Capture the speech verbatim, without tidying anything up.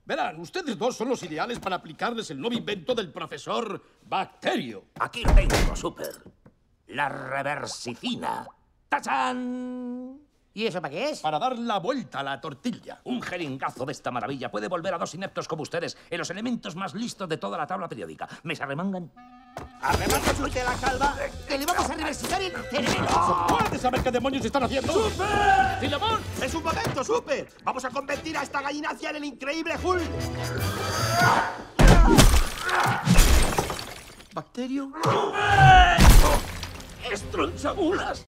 Verán, ustedes dos son los ideales para aplicarles el nuevo invento del profesor Bacterio. Aquí lo tengo, Super. La reversicina. ¡Tachán! ¿Y eso para qué es? Para dar la vuelta a la tortilla. Un jeringazo de esta maravilla puede volver a dos ineptos como ustedes en los elementos más listos de toda la tabla periódica. ¿Me se arremangan? ¡Arremángase usted la calva! ¡Que le vamos a reversitar el cerebro! ¿Puedes saber qué demonios están haciendo? ¡Super! ¡Filemón! ¡Es un momento, Super! ¡Vamos a convertir a esta gallinacia en el increíble Hulk! ¿Bacterio? ¡Estronchabulas!